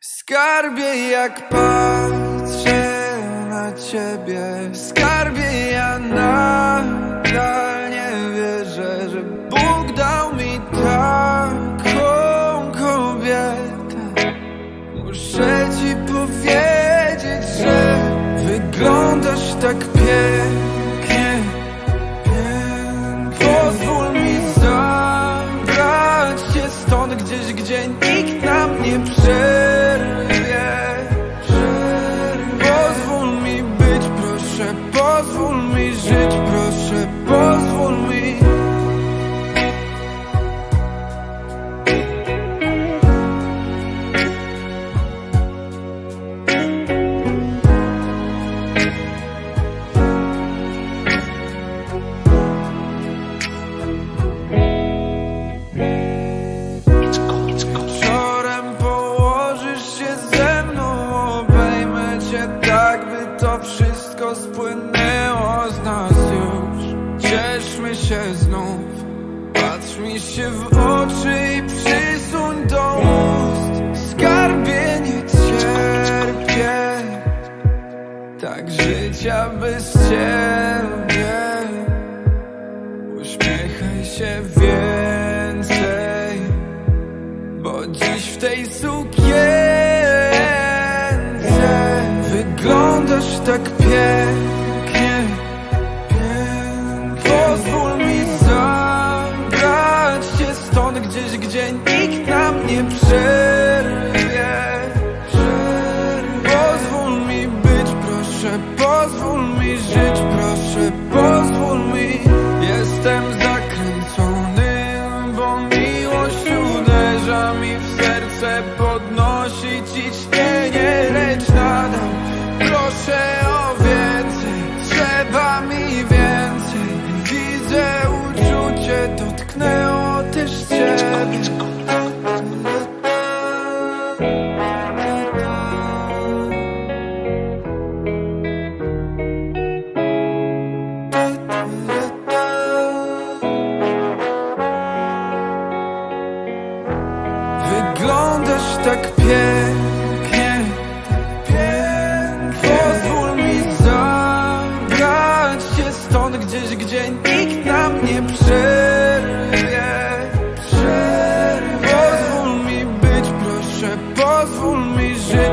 Skarbie, jak patrzę na ciebie, skarbie, ja nadal nie wierzę, że Bóg dał mi taką kobietę. Muszę ci powiedzieć, że wyglądasz tak pięknie. Pozwól mi zabrać cię stąd gdzieś, gdzie nikt nam nie przerwie. Pozwól mi być, proszę, pozwól mi żyć, proszę, pozwól mi. Tak by to wszystko spłynęło z nas już. Cieszmy się znów, patrz mi się w oczy i przysuń do ust. Skarbie, nie cierpię tak życia bez ciebie. Uśmiechaj się więcej, bo dziś w tej sukience wyglądasz tak pięknie. Pozwól mi zabrać cię stąd gdzieś, gdzie nikt nam nie przerwie. Pozwól mi być, proszę, pozwól mi żyć, proszę, pozwól mi. Jestem zakręcony, bo miłość uderza mi w serce, podnosi ciśnienie, lecz nadal proszę o więcej, trzeba mi więcej. Widzę uczucie, dotknęło też ciebie. Wyglądasz tak pięknie. Pozwól mi zabrać cię stąd gdzieś, gdzie nikt nam nie przerwie. Pozwól mi być, proszę, pozwól mi żyć.